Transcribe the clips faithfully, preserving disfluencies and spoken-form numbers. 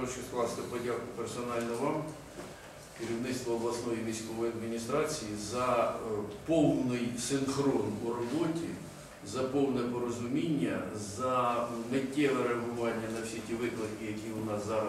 хочу скласти подяку персонально вам, керівництву обласної військової адміністрації, за повний синхрон у роботі, за повне порозуміння, за миттєве реагування на всі ті виклики, які у нас зараз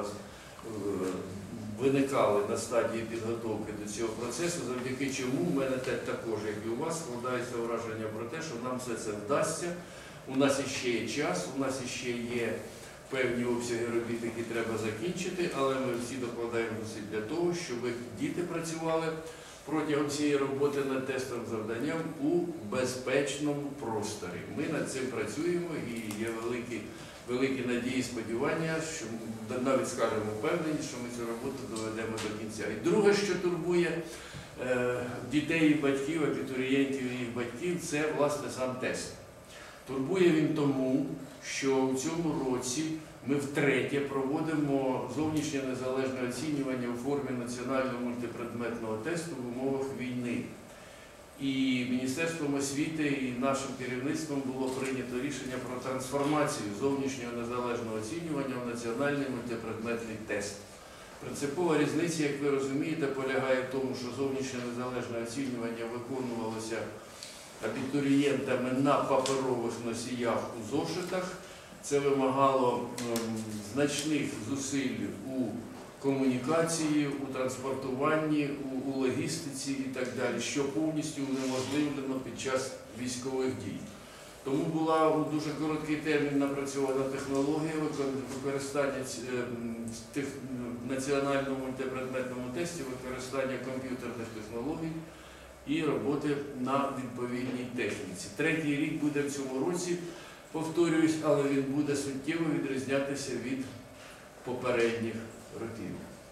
виникали на стадії підготовки до цього процесу, завдяки чому в мене також, як і у вас, складається враження про те, що нам все це вдасться. У нас іще є час, у нас іще є певні обсяги робіт, які треба закінчити, але ми всі докладаємо зусиль для того, щоб діти працювали протягом цієї роботи над тестовим завданням у безпечному просторі. Ми над цим працюємо і є великі, великі надії і сподівання, що навіть скажемо впевнені, що ми цю роботу доведемо до кінця. І друге, що турбує е, дітей і батьків, абітурієнтів і їх батьків, це, власне, сам тест. Турбує він тому, що у цьому році ми втретє проводимо зовнішнє незалежне оцінювання у формі національного мультипредметного тесту в умовах війни. І Міністерством освіти і нашим керівництвом було прийнято рішення про трансформацію зовнішнього незалежного оцінювання в національний мультипредметний тест. Принципова різниця, як ви розумієте, полягає в тому, що зовнішнє незалежне оцінювання виконувалося абітурієнтами на паперових носіях у зошитах. Це вимагало ем, значних зусиль у комунікації, у транспортуванні, у, у логістиці і так далі, що повністю унеможливлено під час військових дій. Тому була у дуже короткий термін напрацьована технологія використання в національному мультипредметному тесті, використання комп'ютерних технологій і роботи на відповідній техніці. Третій рік буде в цьому році, повторююсь, але він буде суттєво відрізнятися від попередніх років.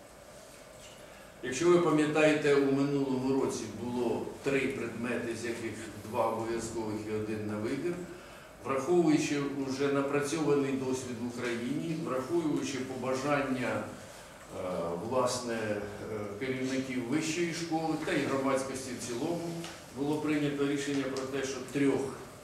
Якщо ви пам'ятаєте, у минулому році було три предмети, з яких два обов'язкових і один на вибір. Враховуючи вже напрацьований досвід в Україні, враховуючи побажання власне, керівників вищої школи та і громадськості в цілому, було прийнято рішення про те, що трьох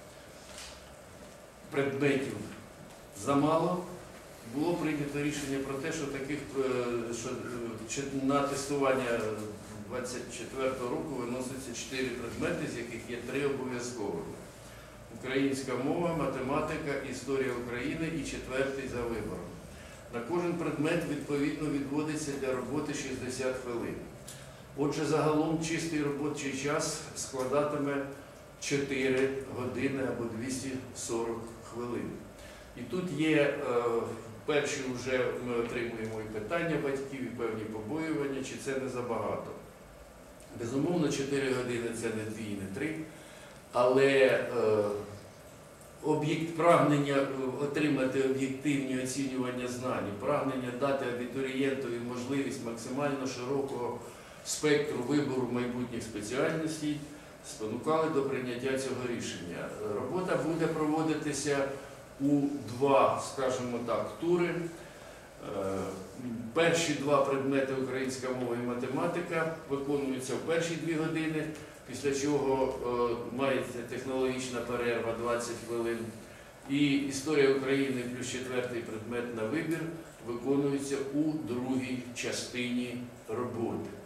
предметів замало. Було прийнято рішення про те, що таких що на тестування двадцять четвертого року виноситься чотири предмети, з яких є три обов'язковими. Українська мова, математика, історія України і четвертий за вибором. На кожен предмет, відповідно, відводиться для роботи шістдесят хвилин. Отже, загалом чистий робочий час складатиме чотири години або двісті сорок хвилин. І тут є е, перші вже ми отримуємо і питання батьків, і певні побоювання, чи це не забагато. Безумовно, чотири години це не дві і не три, але е, об'єкт прагнення отримати об'єктивні оцінювання знань, прагнення дати абітурієнтові можливість максимально широкого спектру вибору майбутніх спеціальностей спонукали до прийняття цього рішення. Робота буде проводитися у два, скажімо так, тури. Перші два предмети українська мова і математика виконуються в перші дві години, після чого мається технологічна перерва двадцять хвилин. І історія України плюс четвертий предмет на вибір виконується у другій частині роботи.